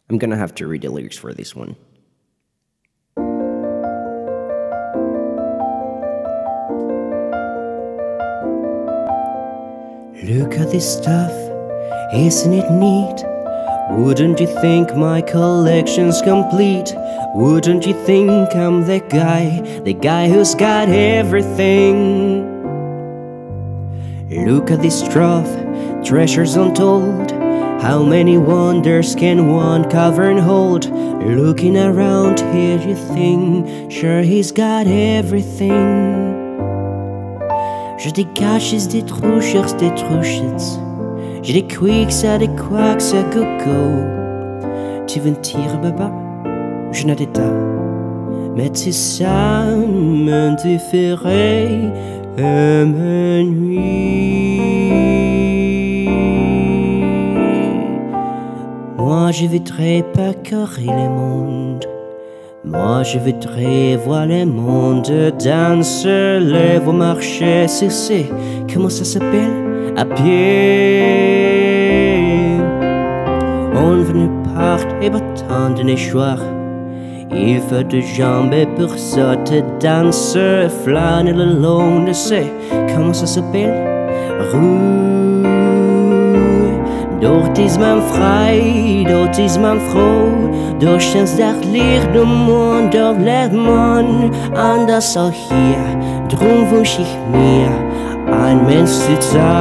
I'm gonna have to read the lyrics for this one. Look at this stuff, isn't it neat? Wouldn't you think my collection's complete? Wouldn't you think I'm the guy who's got everything? Look at this trough, treasures untold. How many wonders can one cavern hold? Looking around here you think, sure he's got everything. J'ai des caches, des trouches, des trouchettes. J'ai des quicks, des quacks, à go-go. Tu veux me tirer, baba? Je n'ai pas. Mais tu sammes différer ma nuit. Moi je voudrais parcourir le monde. Moi je voudrais voir le monde danser, lève au marché, c'est comment ça s'appelle? À pied. On venait part et battant de choix. Il faut de jambes pour sauter, danser, flâner le long de ces, comment ça s'appelle? Rue. Dort is man frei, dort is man froh. Durch das Dachlicht du Mond, dort lebt man anders auch hier. Drum wünsch ich mir, ein Mensch zu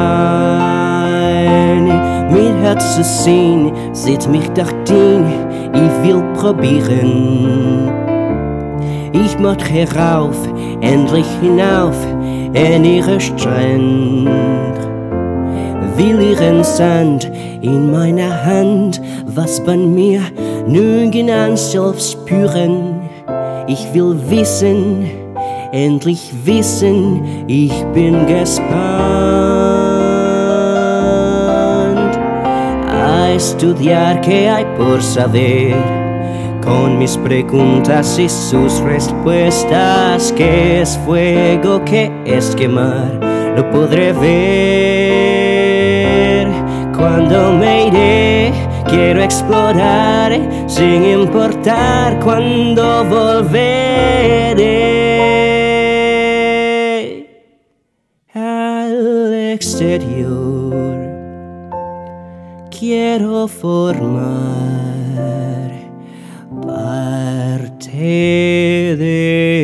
sein, mit Herz zu sehen, sieht mich dachten, ich will probieren. Ich mach herauf, endlich hinauf, in ihre Strand. Will ihren Sand in meiner Hand, was bei mir nirgend selbst spüren. Ich will wissen, endlich wissen, ich bin gespannt. A estudiar que hay por saber, con mis preguntas y sus respuestas. ¿Qué es fuego? ¿Qué es quemar? Lo podré ver cuando me iré. Quiero explorar sin importar cuando volveré al exterior. Quiero formar parte de